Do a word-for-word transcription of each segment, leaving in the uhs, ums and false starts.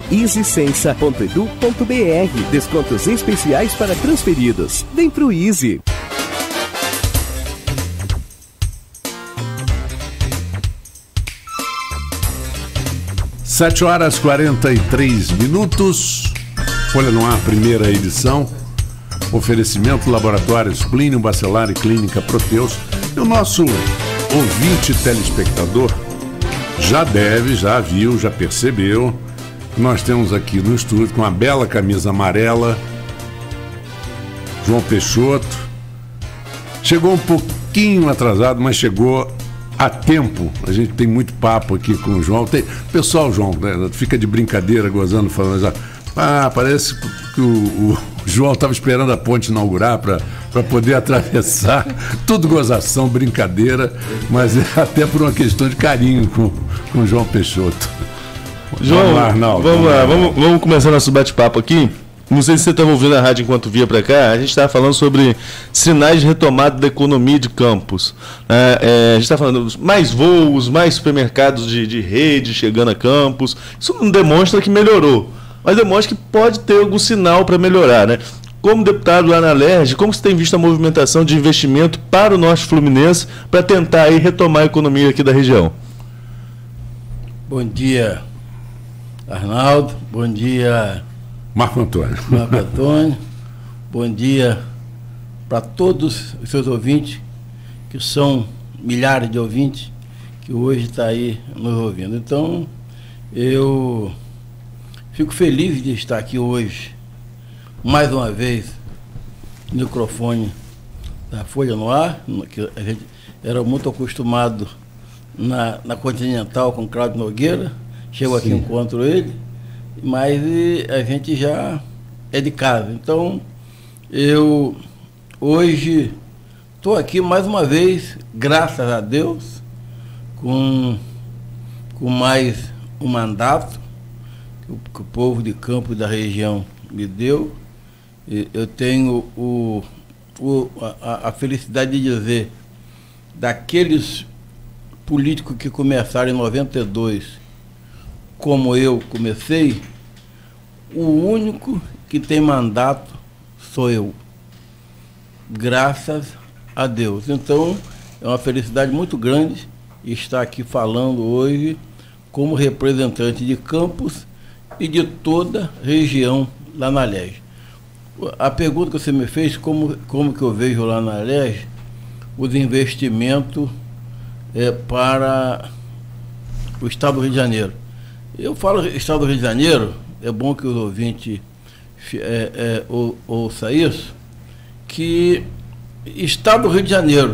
easy sensa ponto edu ponto br. Descontos especiais para transferidos. Vem pro Easy. sete horas e quarenta e três minutos. Folha no Ar, primeira edição. Oferecimento Laboratórios Plínio Bacelar e Clínica Proteus. E o nosso ouvinte telespectador já deve, já viu, já percebeu. Nós temos aqui no estúdio com uma bela camisa amarela João Peixoto. Chegou um pouquinho atrasado, mas chegou a tempo. A gente tem muito papo aqui com o João. Tem, pessoal, João, né, fica de brincadeira, gozando, falando já. Ah, parece que o, o João estava esperando a ponte inaugurar para poder atravessar. Tudo gozação, brincadeira, mas é até por uma questão de carinho com, com o João Peixoto. João, vamos lá, Arnaldo. Vamos lá, vamos, vamos começar nosso bate-papo aqui. Não sei se você estava ouvindo a rádio enquanto via para cá. A gente estava falando sobre sinais de retomada da economia de Campos. É, é, a gente está falando mais voos, mais supermercados de, de rede chegando a Campos. Isso não demonstra que melhorou, mas demonstra que pode ter algum sinal para melhorar, né? Como deputado lá na Alerj, como você tem visto a movimentação de investimento para o Norte Fluminense para tentar aí retomar a economia aqui da região? Bom dia, Arnaldo. Bom dia, Marco Antônio. Marco Antônio. Bom dia para todos os seus ouvintes, que são milhares de ouvintes que hoje estão aí nos ouvindo. Então, eu fico feliz de estar aqui hoje, mais uma vez, no microfone da Folha no Ar, que a gente era muito acostumado na, na Continental com Cláudio Nogueira. Chego aqui, Sim. encontro ele, mas a gente já é de casa. Então, eu hoje estou aqui mais uma vez, graças a Deus, com, com mais um mandato que o, que o povo de Campos da região me deu. Eu tenho o, o, a, a felicidade de dizer, daqueles políticos que começaram em noventa e dois, como eu comecei, o único que tem mandato sou eu. Graças a Deus. Então, é uma felicidade muito grande estar aqui falando hoje como representante de Campos e de toda a região lá na Alerj. A pergunta que você me fez, como, como que eu vejo lá na Alerj os investimentos é, para o Estado do Rio de Janeiro. Eu falo Estado do Rio de Janeiro, é bom que os ouvintes é, é, ou, ouçam isso, que Estado do Rio de Janeiro,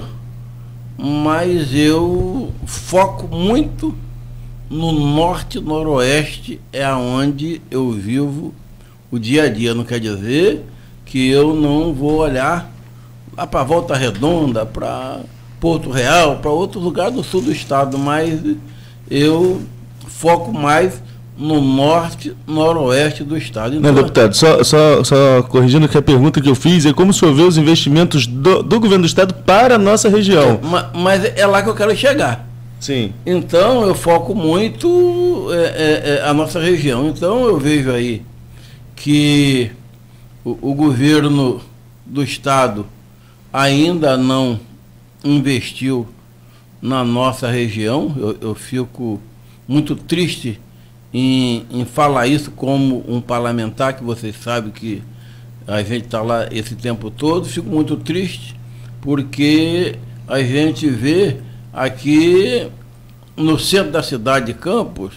mas eu foco muito no norte, noroeste, é onde eu vivo o dia a dia. Não quer dizer que eu não vou olhar lá para Volta Redonda, para Porto Real, para outros lugares do sul do estado, mas eu foco mais no norte, noroeste do estado. Então, não, deputado, só, só, só corrigindo que a pergunta que eu fiz é como o senhor vê os investimentos do, do governo do estado para a nossa região. Mas, mas é lá que eu quero chegar. Sim. Então eu foco muito é, é, é, a nossa região. Então eu vejo aí que o, o governo do estado ainda não investiu na nossa região. Eu, eu fico muito triste em, em falar isso como um parlamentar, que vocês sabem que a gente está lá esse tempo todo. Fico muito triste porque a gente vê aqui no centro da cidade de Campos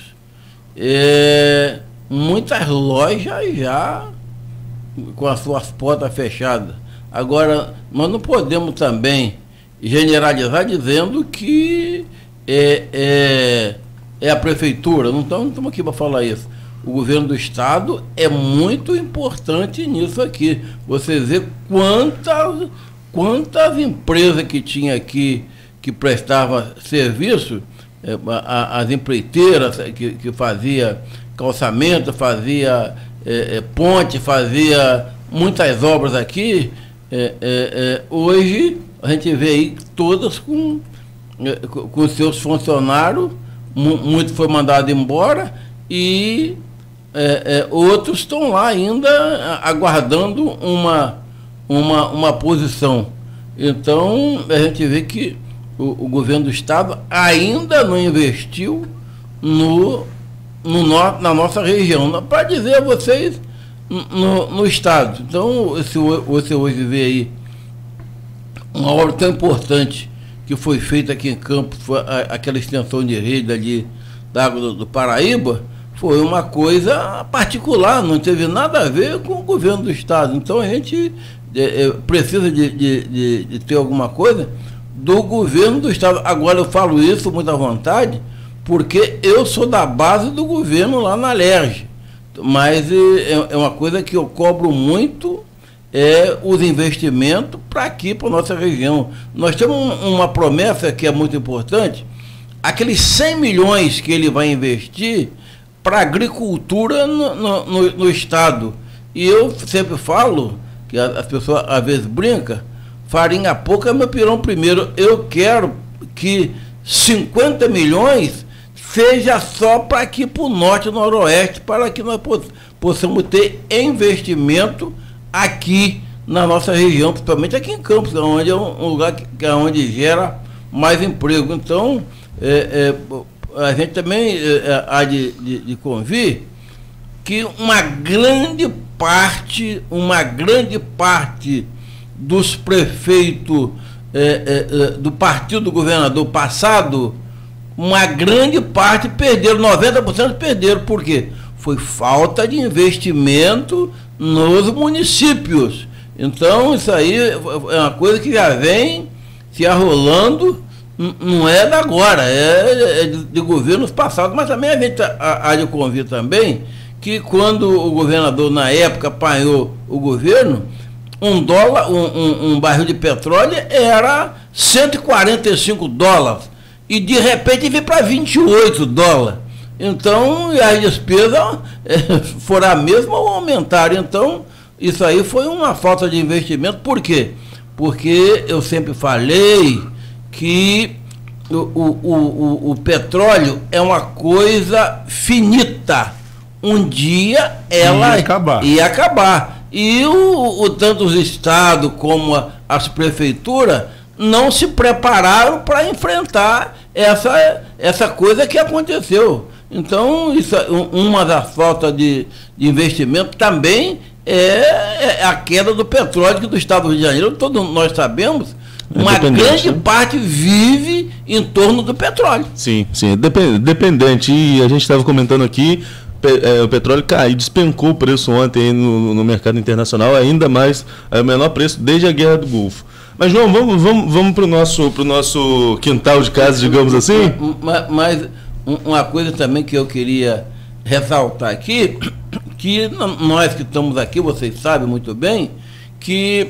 é, muitas lojas já com as suas portas fechadas. Agora, nós não podemos também generalizar dizendo que é, é, é a prefeitura. Não estamos, não estamos aqui para falar isso. O governo do estado é muito importante nisso aqui. Você vê quantas, quantas empresas que tinha aqui que prestava serviço, é, a, as empreiteiras que, que fazia calçamento, fazia é, é, ponte, fazia muitas obras aqui. É, é, é, hoje a gente vê aí todas com, é, com seus funcionários, mu muito foi mandado embora, e é, é, outros estão lá ainda aguardando uma, uma, uma posição. Então, a gente vê que o, o governo do Estado ainda não investiu no, no, no, na nossa região. Para dizer a vocês, no, no Estado. Então, se você hoje vê aí uma obra tão importante que foi feita aqui em Campos, foi a, aquela extensão de rede ali da água do, do Paraíba, foi uma coisa particular, não teve nada a ver com o governo do Estado. Então a gente é, é, precisa de, de, de, de ter alguma coisa do governo do Estado. Agora eu falo isso com muita vontade, porque eu sou da base do governo lá na Alerj. Mas é, é uma coisa que eu cobro muito, é os investimentos para aqui, para a nossa região. Nós temos uma promessa que é muito importante, aqueles cem milhões que ele vai investir para a agricultura no, no, no, no Estado. E eu sempre falo, que as pessoas às vezes brincam, farinha pouca é meu pirão primeiro. Eu quero que cinquenta milhões seja só para aqui para o norte e noroeste, para que nós possamos ter investimento aqui na nossa região, principalmente aqui em Campos, onde é um lugar que é onde gera mais emprego. Então, é, é, a gente também é, há de, de, de convir que uma grande parte, uma grande parte dos prefeitos é, é, do partido do governador passado, uma grande parte perderam, noventa por cento perderam. Por quê? Foi falta de investimento nos municípios. Então, isso aí é uma coisa que já vem se arrolando, não é da agora, é de, de governos passados. Mas também a gente há de convir também que quando o governador, na época, apanhou o governo, um dólar, um, um, um barril de petróleo era cento e quarenta e cinco dólares. E de repente veio para vinte e oito dólares. Então, as despesas é, foram a mesma ou aumentaram. Então, isso aí foi uma falta de investimento. Por quê? Porque eu sempre falei que o, o, o, o petróleo é uma coisa finita. Um dia ela ia acabar. Ia acabar. E o, o, tanto os estados como a, as prefeituras não se prepararam para enfrentar essa, essa coisa que aconteceu. Então, isso, uma das faltas de, de investimento também é, é a queda do petróleo que do estado do Rio de Janeiro, todos nós sabemos, uma grande né? parte vive em torno do petróleo. Sim, sim, é dependente. E a gente estava comentando aqui, é, o petróleo caiu, despencou o preço ontem no, no mercado internacional, ainda mais, é o menor preço desde a Guerra do Golfo. Mas, João, vamos, vamos, vamos para o nosso, pro nosso quintal de casa, digamos assim? Mas, mas uma coisa também que eu queria ressaltar aqui, que nós que estamos aqui, vocês sabem muito bem, que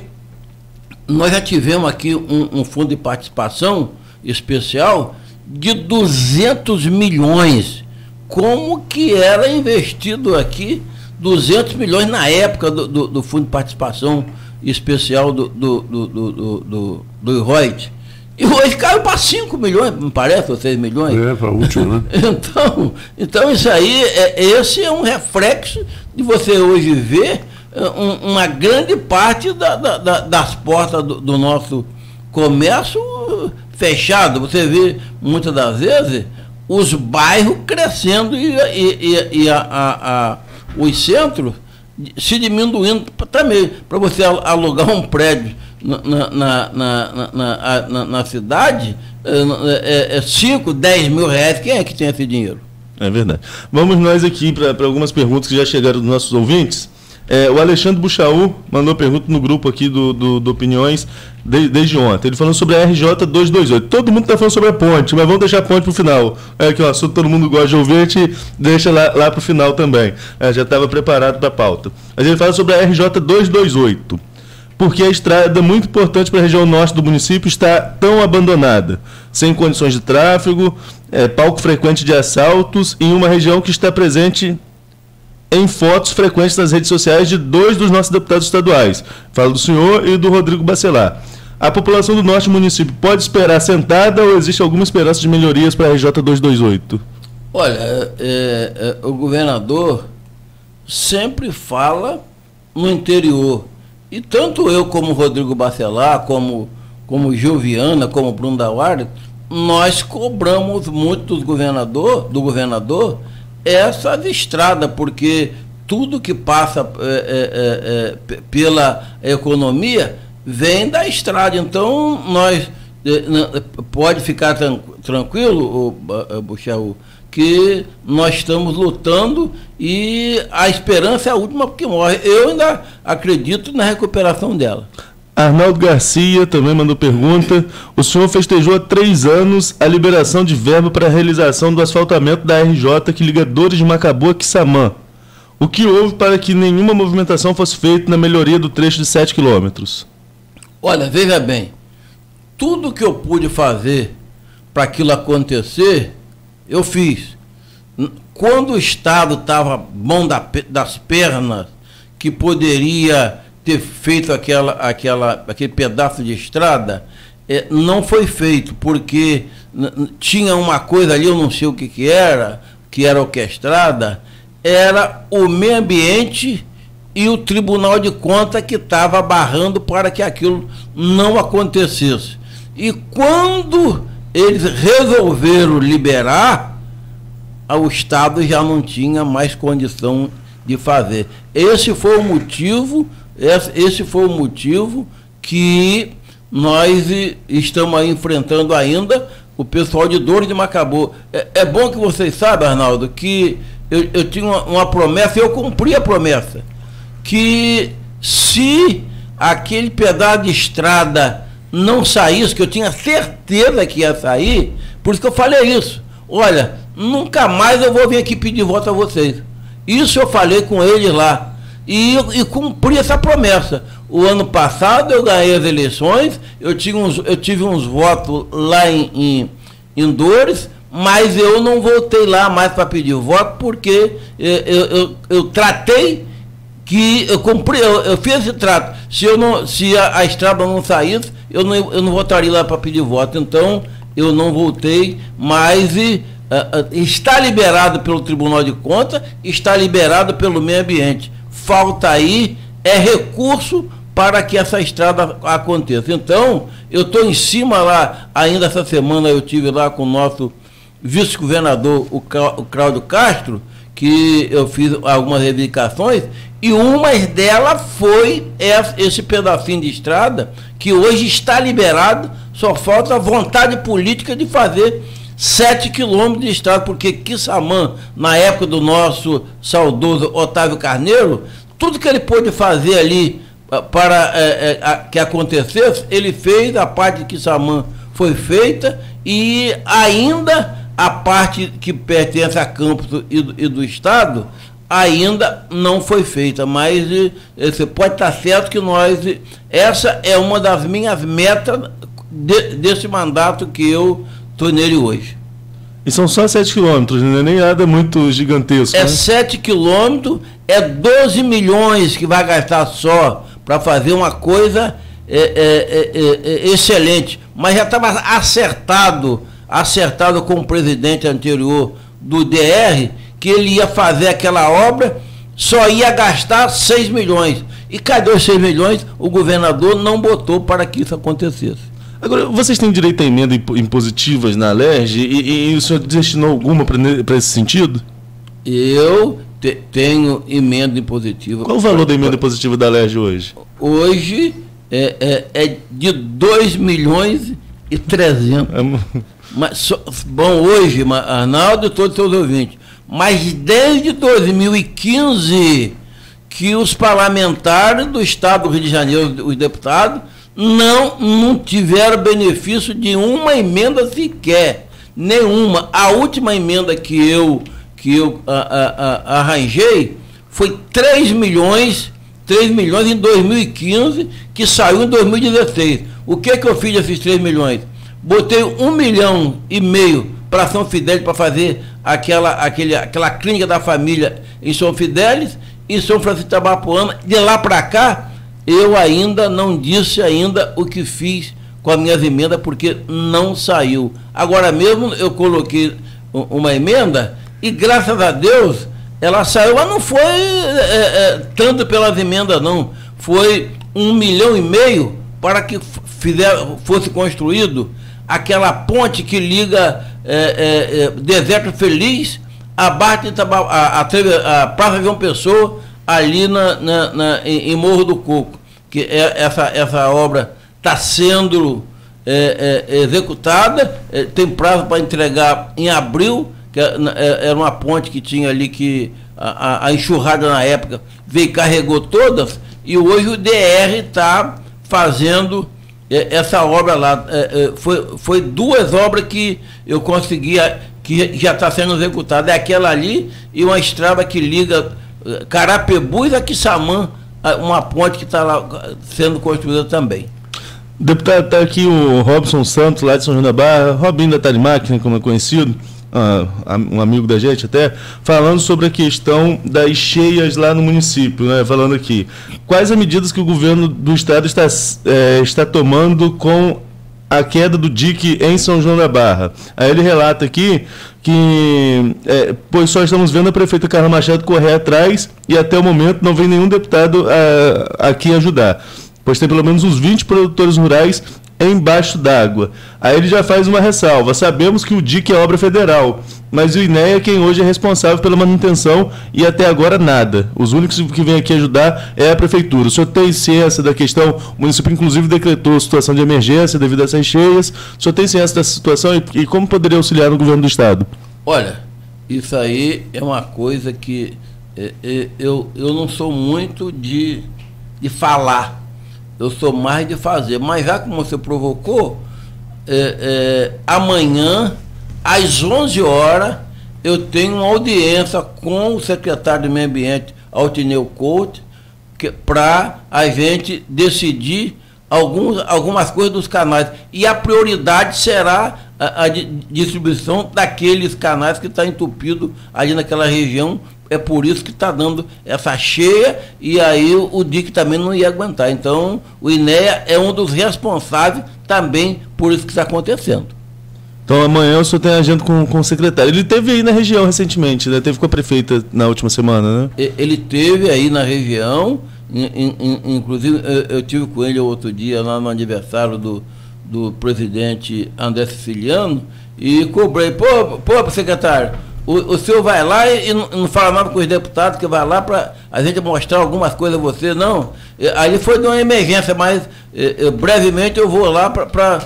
nós já tivemos aqui um, um fundo de participação especial de duzentos milhões. Como que era investido aqui duzentos milhões na época do, do, do fundo de participação especial do, do, do, do, do, do, do Reut. E hoje caiu para cinco milhões, me parece, ou seis milhões. É, para último, né? então, então, isso aí, é, esse é um reflexo de você hoje ver um, uma grande parte da, da, da, das portas do, do nosso comércio fechado. Você vê, muitas das vezes, os bairros crescendo e, e, e, e a, a, a, os centros se diminuindo também. Para você alugar um prédio na, na, na, na, na, na, na cidade, é cinco, dez mil reais. Quem é que tem esse dinheiro? É verdade. Vamos nós aqui para algumas perguntas que já chegaram dos nossos ouvintes. É, o Alexandre Buchaú mandou pergunta no grupo aqui do, do, do Opiniões de, desde ontem. Ele falando sobre a R J duzentos e vinte e oito. Todo mundo está falando sobre a ponte, mas vamos deixar a ponte para o final. É que o assunto todo mundo gosta de ouvir, a gente deixa lá, lá para o final também. É, já estava preparado para a pauta. Mas ele fala sobre a R J duzentos e vinte e oito. Porque a estrada muito importante para a região norte do município está tão abandonada, sem condições de tráfego, é, palco frequente de assaltos, em uma região que está presente em fotos frequentes nas redes sociais de dois dos nossos deputados estaduais. Falo do senhor e do Rodrigo Bacelar. A população do norte do município pode esperar sentada ou existe alguma esperança de melhorias para a R J duzentos e vinte e oito? Olha, é, é, o governador sempre fala no interior. E tanto eu como Rodrigo Bacelar, como, como Gilviana, como Bruno Dauari, nós cobramos muito do governador, do governador essas estradas, porque tudo que passa é, é, é, pela economia vem da estrada. Então, nós é, pode ficar tran tranquilo, Buxaú, que nós estamos lutando e a esperança é a última que morre. Eu ainda acredito na recuperação dela. Arnaldo Garcia também mandou pergunta. O senhor festejou há três anos a liberação de verba para a realização do asfaltamento da R J que liga Dores de Macabu a Quissamã. O que houve para que nenhuma movimentação fosse feita na melhoria do trecho de sete quilômetros? Olha, veja bem, tudo que eu pude fazer para aquilo acontecer, eu fiz. Quando o Estado estava bom das pernas, que poderia ter feito aquela, aquela, aquele pedaço de estrada, é, não foi feito, porque tinha uma coisa ali, eu não sei o que, que era, que era orquestrada, era o meio ambiente e o Tribunal de Contas que estava barrando para que aquilo não acontecesse. E quando eles resolveram liberar, o Estado já não tinha mais condição de fazer. Esse foi o motivo, esse foi o motivo que nós estamos aí enfrentando ainda o pessoal de Dores de Macabu. É, é bom que vocês saibam, Arnaldo, que eu, eu tinha uma, uma promessa e eu cumpri a promessa, que se aquele pedaço de estrada não saísse, que eu tinha certeza que ia sair, por isso que eu falei isso. Olha, nunca mais eu vou vir aqui pedir voto a vocês. Isso eu falei com eles lá. E, e cumpri essa promessa. O ano passado eu ganhei as eleições, eu tive uns, eu tive uns votos lá em, em, em Dores, mas eu não voltei lá mais para pedir voto, porque eu, eu, eu, eu tratei que eu cumpri, eu, eu fiz esse trato. Se, eu não, se a, a estrada não saísse, eu não, eu não voltaria lá para pedir voto. Então, eu não voltei, mas e, uh, uh, está liberado pelo Tribunal de Contas, está liberado pelo meio ambiente. Falta aí é recurso para que essa estrada aconteça. Então, eu estou em cima lá, ainda essa semana eu tive lá com o nosso vice-governador, o Cláudio Castro, que eu fiz algumas reivindicações, e uma delas foi esse pedacinho de estrada, que hoje está liberado, só falta a vontade política de fazer sete quilômetros de estrada, porque Quissamã, na época do nosso saudoso Otávio Carneiro, tudo que ele pôde fazer ali para é, é, que acontecesse, ele fez, a parte de Quissamã foi feita, e ainda a parte que pertence a Campos e do, e do Estado ainda não foi feita, mas você pode estar certo que nós, essa é uma das minhas metas de, desse mandato que eu estou nele hoje. E são só sete quilômetros, não é nem nada muito gigantesco. É né? sete quilômetros, é doze milhões que vai gastar só para fazer uma coisa é, é, é, é, excelente. Mas já estava acertado, acertado com o presidente anterior do D R, que ele ia fazer aquela obra, só ia gastar seis milhões. E cadê os seis milhões? O governador não botou para que isso acontecesse. Agora, vocês têm direito a emenda impositivas na Alerj e, e, e o senhor destinou alguma para esse sentido? Eu te, tenho emenda impositiva. Qual o valor da emenda impositiva da Alerj hoje? Hoje é, é, é de dois milhões e trezentos. É... Mas, so, bom, hoje, Arnaldo e todos os seus ouvintes, mas desde dois mil e quinze que os parlamentares do Estado do Rio de Janeiro, os deputados, não, não tiveram benefício de uma emenda sequer, nenhuma. A última emenda que eu, que eu a, a, a, arranjei foi três milhões, três milhões em dois mil e quinze, que saiu em dois mil e dezesseis. O que que eu fiz desses três milhões? Botei um milhão e meio para São Fidélis para fazer aquela, aquele, aquela clínica da família em São Fidélis, em São Francisco de Itabapoana. De lá para cá, eu ainda não disse ainda o que fiz com as minhas emendas, porque não saiu. Agora mesmo eu coloquei uma emenda e, graças a Deus, ela saiu, mas não foi é, é, tanto pelas emendas, não. Foi um milhão e meio para que fizer, fosse construído aquela ponte que liga é, é, é, Deserto Feliz a, Barra de Itaba, a, a, a Praça João Pessoa, ali na, na, na, em, em Morro do Coco. Que é, essa, essa obra está sendo é, é, executada, é, tem prazo para entregar em abril, que é, é, era uma ponte que tinha ali que a, a, a enxurrada na época veio e carregou todas, e hoje o D R está fazendo é, essa obra lá. É, é, foi, foi duas obras que eu consegui, que já está sendo executada, é aquela ali e uma estrada que liga Carapebus a Quissamã, uma ponte que está lá sendo construída também. Deputado, está aqui o Robson Santos, lá de São João da Barra, Robinho da Talimáquina, como é conhecido, uh, um amigo da gente até, falando sobre a questão das cheias lá no município, né? Falando aqui, quais as medidas que o governo do estado está, é, está tomando com a queda do dique em São João da Barra? Aí ele relata aqui que, é, pois só estamos vendo a prefeita Carla Machado correr atrás e até o momento não vem nenhum deputado a, aqui ajudar, pois tem pelo menos uns vinte produtores rurais embaixo d'água. Aí ele já faz uma ressalva: sabemos que o dique é obra federal, mas o I N E A é quem hoje é responsável pela manutenção e até agora nada. Os únicos que vêm aqui ajudar é a prefeitura. O senhor tem ciência da questão? O município inclusive decretou situação de emergência devido a essas cheias. O senhor tem ciência dessa situação e, e como poderia auxiliar no governo do estado? Olha, isso aí é uma coisa que é, é, eu, eu não sou muito de, de falar, eu sou mais de fazer. Mas já como você provocou, é, é, amanhã, às onze horas, eu tenho uma audiência com o secretário do Meio Ambiente, Altineu Couto, para a gente decidir alguns, algumas coisas dos canais. E a prioridade será a, a distribuição daqueles canais que estão tá entupidos ali naquela região. É por isso que está dando essa cheia, e aí o, o dique também não ia aguentar. Então, o I N E A é um dos responsáveis também por isso que está acontecendo. Então, amanhã o senhor tem agenda com, com o secretário. Ele teve aí na região recentemente, né? Teve com a prefeita na última semana, né? Ele teve aí na região, in, in, inclusive eu, eu tive com ele outro dia lá no aniversário do, do presidente André Siciliano, e cobrei: pô, pô secretário, O, o senhor vai lá e, e não, não fala nada com os deputados, que vai lá para a gente mostrar algumas coisas a você, não. E, aí foi de uma emergência, mas e, e, brevemente eu vou lá para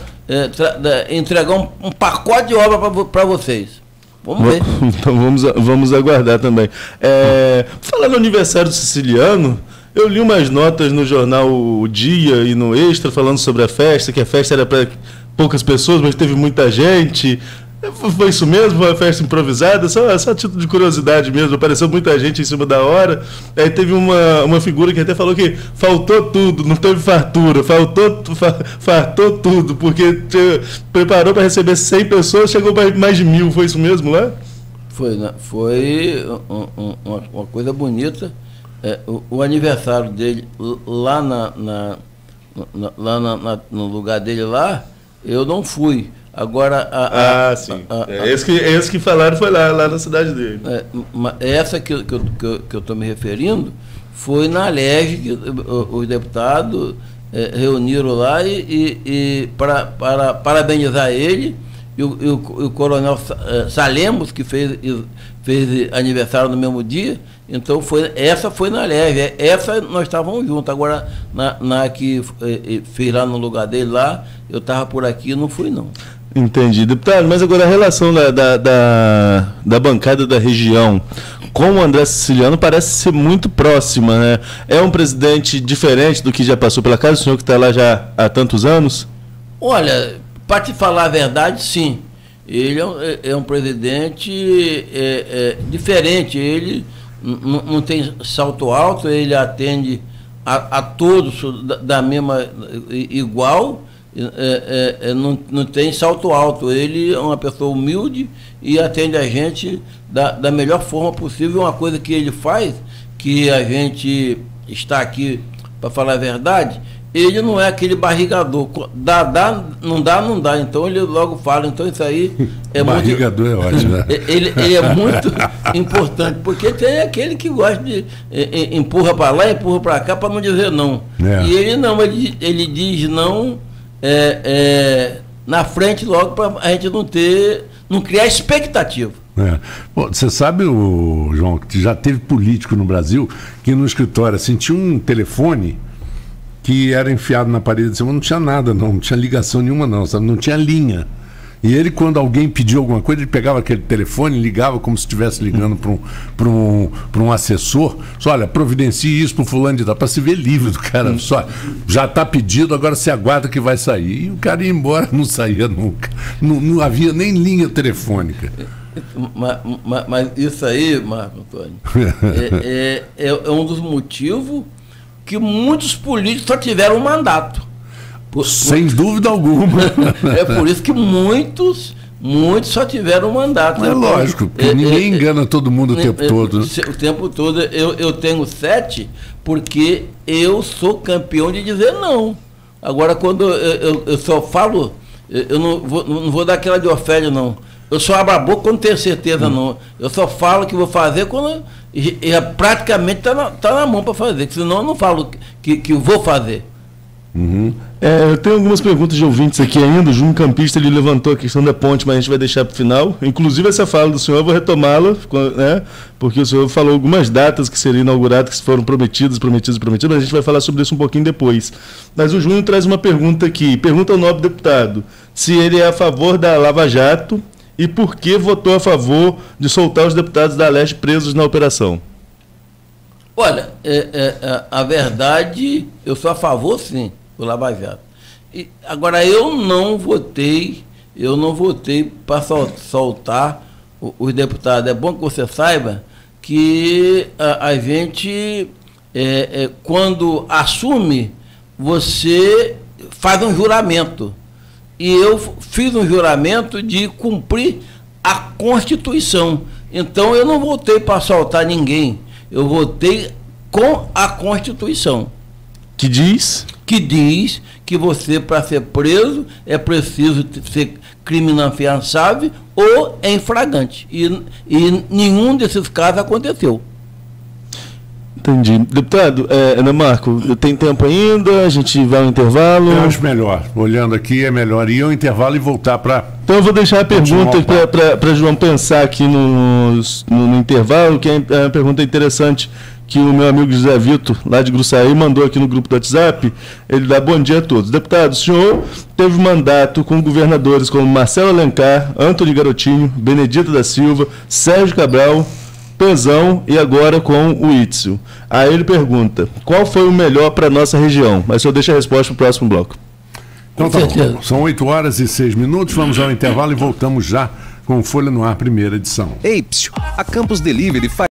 entregar um, um pacote de obra para vocês. Vamos ver. Então vamos, vamos aguardar também. É, falando no aniversário do Siciliano, eu li umas notas no jornal O Dia e no Extra falando sobre a festa, que a festa era para poucas pessoas, mas teve muita gente. Foi isso mesmo? Foi uma festa improvisada? Só, só título de curiosidade mesmo. Apareceu muita gente em cima da hora. Aí teve uma, uma figura que até falou que faltou tudo, não teve fartura, faltou, fartou tudo, porque te, preparou para receber cem pessoas, chegou para mais de mil. Foi isso mesmo lá? Foi, né? Foi um, um, uma, uma coisa bonita. É, o, o aniversário dele lá, na, na, na, lá na, na, no lugar dele lá, eu não fui. Agora, a, ah, a, sim. A, a, é esse que, é esse que falaram foi lá, lá na cidade dele. É, essa que, que, que, que eu estou me referindo foi na Alerj, que os deputados é, reuniram lá e, e, e para, para parabenizar ele e o, e o, o coronel Salemos, que fez, fez aniversário no mesmo dia. Então, foi, essa foi na Alerj. Essa nós estávamos juntos. Agora, na, na que é, fez lá no lugar dele lá, eu estava por aqui e não fui, não. Entendi, deputado, mas agora a relação da, da, da, da bancada da região com o André Siciliano parece ser muito próxima, né? É um presidente diferente do que já passou pela casa, o senhor que está lá já há tantos anos? Olha, para te falar a verdade, sim. Ele é um, é um presidente é, é, diferente, ele n- não tem salto alto, ele atende a, a todos da, da mesma, igual. É, é, é, não, não tem salto alto, ele é uma pessoa humilde e atende a gente da, da melhor forma possível. Uma coisa que ele faz, que a gente está aqui para falar a verdade, ele não é aquele barrigador. Dá, dá, não dá, não dá. Então ele logo fala. Então isso aí é barrigador muito. é ótimo, né? Ele, ele é muito importante, porque tem aquele que gosta de eh, empurra para lá, empurra para cá para não dizer não. É. E ele não, ele, ele diz não é, é, na frente logo para a gente não ter, não criar expectativa. É. Bom, você sabe, o, João, que já teve político no Brasil que no escritório assim, tinha um telefone que era enfiado na parede de cima, não tinha nada, não, não tinha ligação nenhuma, não, sabe? Não tinha linha. E ele, quando alguém pediu alguma coisa, ele pegava aquele telefone, ligava como se estivesse ligando para um, para um, para um assessor. Só, olha, providencie isso para o fulano de tal, para se ver livre do cara. Só, já está pedido, agora se aguarda que vai sair. E o cara ia embora, não saía nunca. Não, não havia nem linha telefônica. Mas, mas, mas isso aí, Marco Antônio, é, é, é um dos motivos que muitos políticos só tiveram um mandato. Por, Sem por, dúvida alguma. É por isso que muitos, muitos só tiveram um mandato. É lógico, porque é, ninguém é, engana todo mundo o tempo é, todo. Né? O tempo todo. Eu, eu tenho sete porque eu sou campeão de dizer não. Agora, quando eu, eu, eu só falo, eu não vou, não vou dar aquela de Ofélia, não. Eu só abro a boca quando tenho certeza, hum. não. Eu só falo que vou fazer quando e, e praticamente está na, tá na mão para fazer. Senão eu não falo que, que vou fazer. Uhum. É, eu tenho algumas perguntas de ouvintes aqui ainda. O Júnior Campista ele levantou a questão da ponte, mas a gente vai deixar para o final. Inclusive essa fala do senhor eu vou retomá-la, né, porque o senhor falou algumas datas que seriam inauguradas, que foram prometidas, prometidas, prometidas, mas a gente vai falar sobre isso um pouquinho depois. Mas o Júnior traz uma pergunta aqui. Pergunta ao nobre deputado se ele é a favor da Lava Jato e por que votou a favor de soltar os deputados da Leste presos na operação. Olha, é, é, a verdade, eu sou a favor, sim, do Lava Jato. E, agora, eu não votei, eu não votei para sol, soltar os deputados. É bom que você saiba que a, a gente, é, é, quando assume, você faz um juramento. E eu fiz um juramento de cumprir a Constituição. Então, eu não votei para soltar ninguém. Eu votei com a Constituição. Que diz? Que diz que você, para ser preso, é preciso ser crime inafiançável ou em flagrante. E, e nenhum desses casos aconteceu. Entendi. Deputado, é, Ana Marco, tem tempo ainda? A gente vai ao intervalo? Eu acho melhor. Olhando aqui, é melhor ir ao intervalo e voltar para... Então eu vou deixar a pergunta para João pensar aqui no, no, no intervalo, que é uma pergunta interessante que o meu amigo José Vitor, lá de Gruçaí, mandou aqui no grupo do WhatsApp. Ele dá bom dia a todos. Deputado, o senhor teve mandato com governadores como Marcelo Alencar, Antony Garotinho, Benedito da Silva, Sérgio Cabral, Pezão e agora com o Itzel. Aí ele pergunta, qual foi o melhor para a nossa região? Mas eu deixo a resposta para o próximo bloco. Então tá bom. São oito horas e seis minutos, vamos ao intervalo e voltamos já com Folha no Ar, primeira edição. Ei, psiu, a Campus Delivery faz